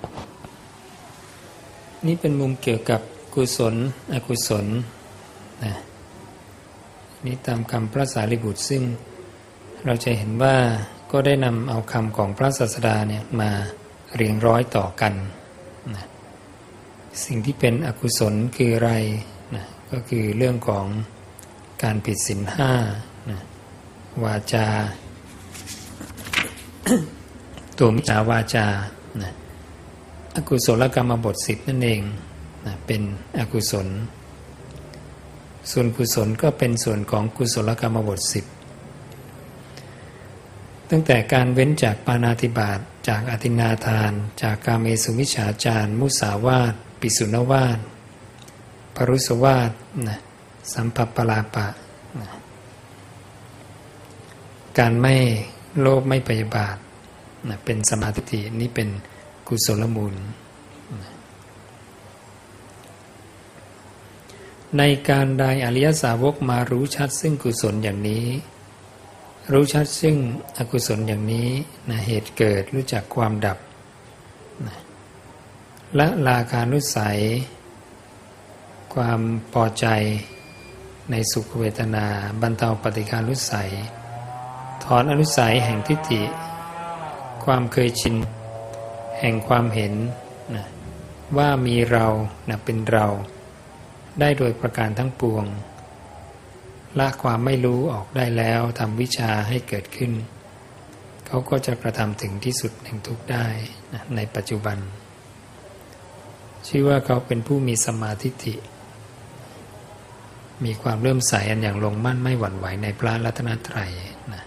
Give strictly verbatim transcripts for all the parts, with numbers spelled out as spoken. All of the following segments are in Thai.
นี่เป็นมุมเกี่ยวกับกุศลอกุศลนะนี่ตามคำพระสารีบุตรซึ่งเราจะเห็นว่าก็ได้นำเอาคำของพระศาสดาเนี่ยมาเรียงร้อยต่อกันนะสิ่งที่เป็นอกุศลคืออะไรนะก็คือเรื่องของการผิดศีลห้านะวาจา ตัวมิจฉาวาจานะอกุศลกรรมบทสิบนั่นเองนะเป็นอกุศลส่วนกุศลก็เป็นส่วนของกุศลกรรมบทสิบตั้งแต่การเว้นจากปาณาติบาตจากอทินนาทานจากกาเมสุมิจฉาจารมุสาวาทปิสุนวาทปรุสวาทนะสัมภัปปลาปะนะการไม่โลภไม่พยาบาทนะเป็นสัมมาทิฏฐินี่เป็นกุศลมูลนะในการใดอริยสาวกมารู้ชัดซึ่งกุศลอย่างนี้รู้ชัดซึ่งอกุศลอย่างนี้นะเหตุเกิดรู้จักความดับนะละราคานุสัยความพอใจในสุขเวทนาบรรเทาปฏิฆานุสัยถอนอนุสัยแห่งทิฏฐิความเคยชินแห่งความเห็นนะว่ามีเรานะเป็นเราได้โดยประการทั้งปวงละความไม่รู้ออกได้แล้วทำวิชาให้เกิดขึ้นเขาก็จะกระทำถึงที่สุดแห่งทุกข์ได้นะในปัจจุบันชื่อว่าเขาเป็นผู้มีสัมมาทิฏฐิมีความเลื่อมใสอันอย่างลงมั่นไม่หวั่นไหวในพระรัตนตรัยนะ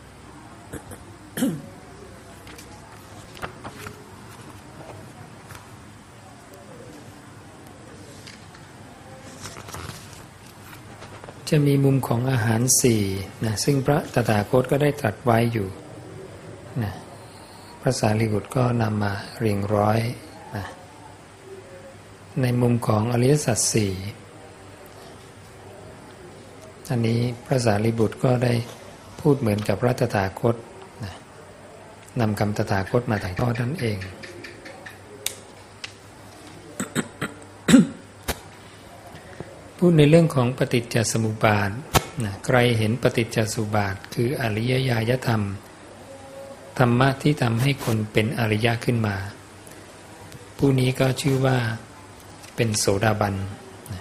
จะมีมุมของอาหารสี่นะซึ่งพระตถาคตก็ได้ตรัสไว้อยู่นะพระสารีบุตรก็นำมาเรียงร้อยนะในมุมของอริยสัจสี่อันนี้พระสารีบุตรก็ได้พูดเหมือนกับพระตถาคตนะนำคำตถาคตมาถ่ายทอดนั่นเองพูดในเรื่องของปฏิจจสมุปบาทนะใครเห็นปฏิจจสมุปบาทคืออริยญาณธรรมธรรมะที่ทำให้คนเป็นอริยะขึ้นมาผู้นี้ก็ชื่อว่าเป็นโสดาบันนะ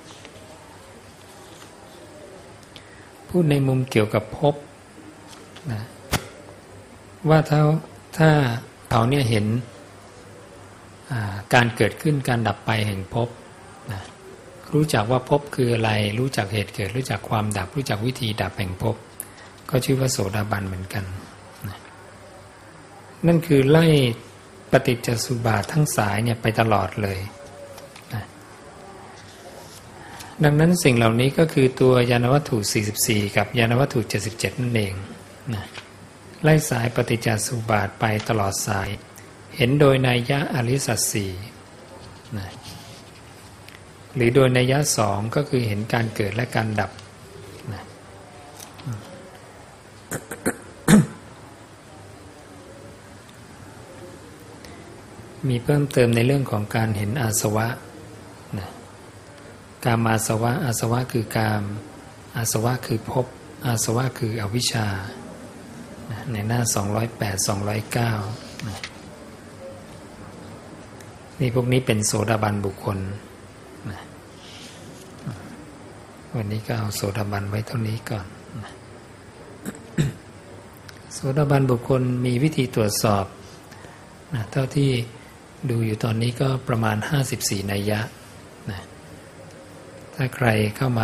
พูดในมุมเกี่ยวกับภพนะว่าถ้าถ้าเขาเนี่ยเห็นการเกิดขึ้นการดับไปแห่งภพนะรู้จักว่าภพคืออะไรรู้จักเหตุเกิดรู้จักความดับรู้จักวิธีดับแห่งภพก็ชื่อว่าโสดาบันเหมือนกันนะนั่นคือไล่ปฏิจจสมุปบาททั้งสายเนี่ยไปตลอดเลยนะดังนั้นสิ่งเหล่านี้ก็คือตัวยานวัตถุสี่สิบสี่กับยานวัตถุเจ็ดสิบเจ็ดนั่นเองนะไล่สายปฏิจจสมุปบาทไปตลอดสายเห็นโดยนัยยะอริยสัจสี่นะหรือโดยนัยยะสองก็คือเห็นการเกิดและการดับนะมีเพิ่มเติมในเรื่องของการเห็นอาสวะนะกามอาสวะอาสวะคือกามอาสวะคือภพอาสวะคืออวิชชานะในหน้าสองร้อยแปด สองร้อยเก้านะนี่พวกนี้เป็นโสดาบันบุคคลนะวันนี้ก็เอาโสดาบันไว้เท่านี้ก่อนนะโสดาบันบุคคลมีวิธีตรวจสอบนะเท่าที่ดูอยู่ตอนนี้ก็ประมาณห้าสิบสี่นัยยะนะถ้าใครเข้ามา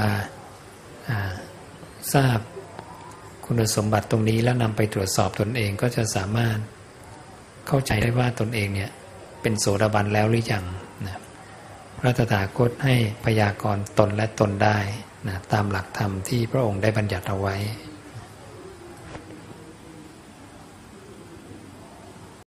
ทราบคุณสมบัติตรงนี้แล้วนำไปตรวจสอบตนเองก็จะสามารถเข้าใจได้ว่าตนเองเนี่ยเป็นโสดาบันแล้วหรือยังนะพระตถาคตให้พยากรณ์ตนและตนได้นะตามหลักธรรมที่พระองค์ได้บัญญัติเอาไว้